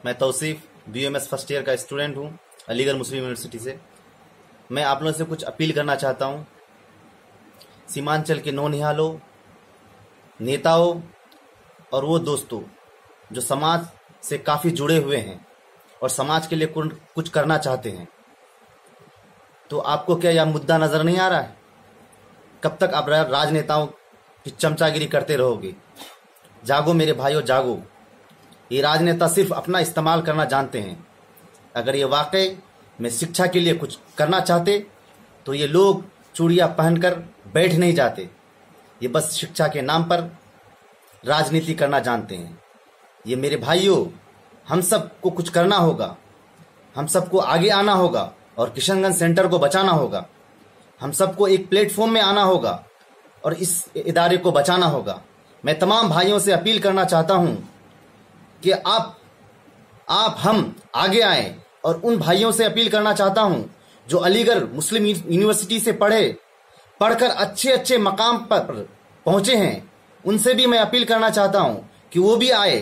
मैं Tausif BMS first year का student हूँ अलीगढ़ मुस्लिम यूनिवर्सिटी से। मैं आप लोगों से कुछ अपील करना चाहता हूँ। सीमांचल के नौनिहालों, नेताओं और वो दोस्तों जो समाज से काफ़ी जुड़े हुए हैं और समाज के लिए कुछ करना चाहते हैं, तो आपको क्या यह मुद्दा नज़र नहीं आ रहा है? कब तक आप राजनेताओं की चमचागिरी करते रहोगे? जागो मेरे भाइयों, जागो। ये राजनेता सिर्फ अपना इस्तेमाल करना जानते हैं। अगर ये वाकई में शिक्षा के लिए कुछ करना चाहते तो ये लोग चूड़ियाँ पहनकर बैठ नहीं जाते। ये बस शिक्षा के नाम पर राजनीति करना जानते हैं। ये मेरे भाइयों, हम सबको कुछ करना होगा, हम सबको आगे आना होगा और किशनगंज सेंटर को बचाना होगा। हम सबको एक प्लेटफॉर्म में आना होगा और इस इदारे को बचाना होगा। मैं तमाम भाइयों से अपील करना चाहता हूं कि आप हम आगे आएं, और उन भाइयों से अपील करना चाहता हूं जो अलीगढ़ मुस्लिम यूनिवर्सिटी से पढ़कर अच्छे मकाम पर पहुंचे हैं, उनसे भी मैं अपील करना चाहता हूं कि वो भी आए।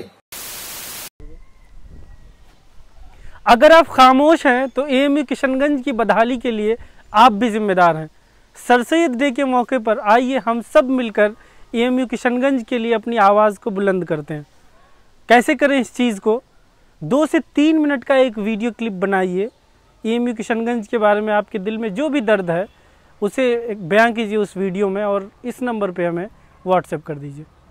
अगर आप खामोश हैं तो AMU किशनगंज की बदहाली के लिए आप भी जिम्मेदार हैं। सर सैयद डे के मौके पर आइए हम सब मिलकर AMU किशनगंज के लिए अपनी आवाज़ को बुलंद करते हैं। कैसे करें इस चीज़ को? 2 से 3 मिनट का एक वीडियो क्लिप बनाइए। AMU किशनगंज के बारे में आपके दिल में जो भी दर्द है उसे बयां कीजिए उस वीडियो में, और इस नंबर पे हमें व्हाट्सएप कर दीजिए।